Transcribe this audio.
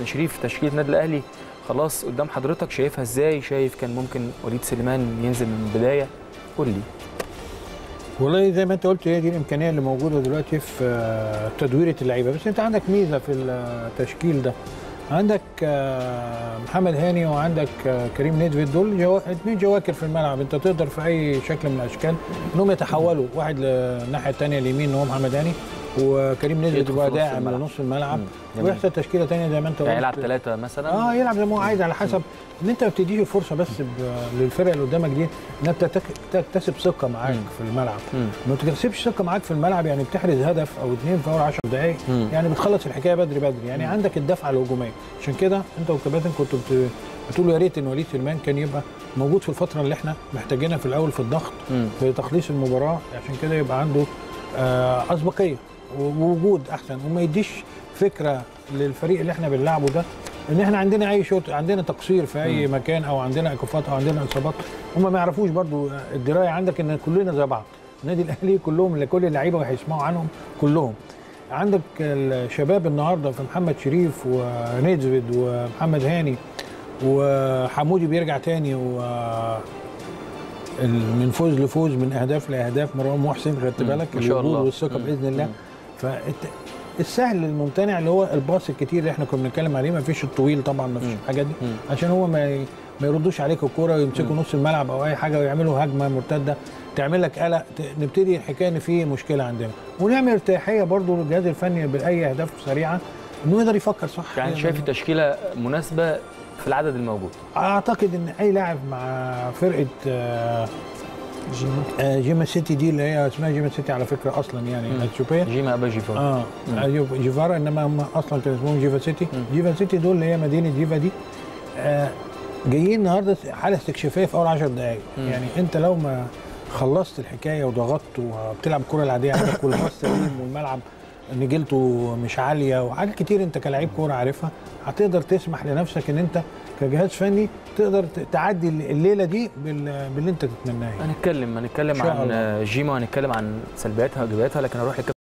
كابتن شريف تشكيله النادي الاهلي خلاص قدام حضرتك، شايفها ازاي؟ شايف كان ممكن وليد سليمان ينزل من البدايه؟ قول لي. والله زي ما انت قلت هي دي الامكانيه اللي موجوده دلوقتي في تدويره اللعيبه، بس انت عندك ميزه في التشكيل ده، عندك محمد هاني وعندك كريم نيدفيد، دول اثنين جواكر في الملعب، انت تقدر في اي شكل من الاشكال انهم يتحولوا، واحد للناحيه الثانيه اليمين هو محمد هاني، وكريم نيدفيد يبقى داعم لنص الملعب، ويحصل تشكيله ثانيه زي ما انت قلت، يعني يلعب 3 مثلا، يلعب زي ما هو عايز على حسب ان انت ما بتديش الفرصه بس للفرقه اللي قدامك دي انها تكتسب ثقه معاك في الملعب. ما تكتسبش ثقه معاك في الملعب يعني بتحرز هدف او اثنين في اول 10 دقائق، يعني بتخلص الحكايه بدري بدري، يعني عندك الدفعه الهجوميه. عشان كده انت والكباتن كنتوا بتقولوا يا ريت ان وليد سليمان كان يبقى موجود في الفتره اللي احنا محتاجينها في الاول في الضغط في تخليص المباراه، عشان كده يبقى عنده اسبقيه ووجود احسن، وما يديش فكره للفريق اللي احنا بنلعبه ده ان احنا عندنا اي شوط، عندنا تقصير في اي مكان او عندنا ايقافات او عندنا اصابات. هم ما يعرفوش برضو الدرايه عندك ان كلنا زي بعض، النادي الاهلي كلهم لكل اللعيبه وهيسمعوا عنهم كلهم. عندك الشباب النهارده في محمد شريف ونيدفيد ومحمد هاني وحمودي بيرجع تاني، و من فوز لفوز من اهداف لاهداف، مروان محسن خدت بالك ما شاء الله والثقه باذن الله. السهل الممتنع اللي هو الباص الكتير اللي احنا كنا بنتكلم عليه، ما فيش الطويل طبعا، ما فيش الحاجات دي عشان هو ما يردوش عليك الكوره ويمسكوا نص الملعب او اي حاجه ويعملوا هجمه مرتده تعمل لك قلق، نبتدي الحكايه ان في مشكله عندنا، ونعمل ارتياحيه برضو للجهاز الفني باي اهداف سريعه انه يقدر يفكر صح. يعني شايف التشكيله مناسبه في العدد الموجود؟ اعتقد ان اي لاعب مع فرقه جيما سيتي دي اللي هي اسمها جيما سيتي على فكره اصلا، يعني اثيوبيه، جيما ابا جيفار، جيفارا، انما هم اصلا كانوا اسمهم جيفا سيتي. جيفا سيتي دول اللي هي مدينه جيفا دي، جايين النهارده حاله استكشافيه في اول 10 دقائق. يعني انت لو ما خلصت الحكايه وضغطت وبتلعب الكره العاديه عندك والباص سليم والملعب نجيلته مش عاليه وحاجات كتير انت كلاعب كوره عارفها، هتقدر تسمح لنفسك ان انت كجهاز فني تقدر تعدي الليله دي باللي انت تتمناه. هنتكلم عن جيما وهنتكلم عن سلبياتها وايجابياتها، لكن اروح